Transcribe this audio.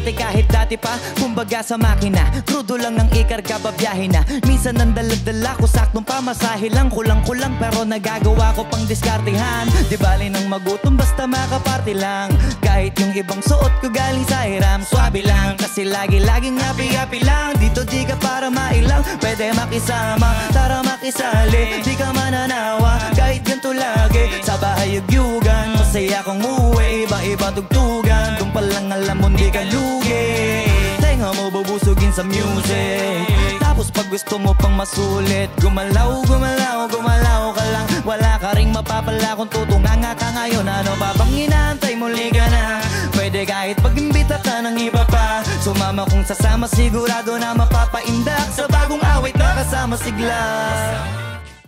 dati kahit dati pa. Kumbaga sa makina, krudo lang ng ikarga, babiyahe na. Minsan ang daladala ko, saktong pamasahe lang. Kulang-kulang pero nagagawa ko pang diskartehan. Di bali nang magutom basta makaparty lang. Kahit yung ibang suot ko galing sa hiram, swabe lang. Kasi lagi-laging happy-happy lang. Dito di ka para mailang, pwede makisama, tara makisali. Di ka mananawa, kahit ganito lagi. Sa bahay yugyugan, masaya kong uwi. Iba-iba tugtugan, dun palang alam mo di ka lugi. Tenga mo bubusugin sa music. Tapos pag gusto mo pang masulit, gumalaw, gumalaw, gumalaw ka lang. Wala ka ring mapapala kung tutunganga ka ngayon. Ano pa bang inaantay, muli ka na. Pwede kahit pag-imbita ka ng iba pa. Sumama kung sasama, sigurado na mapapaindak. Sa bagong awit na kasama sigla.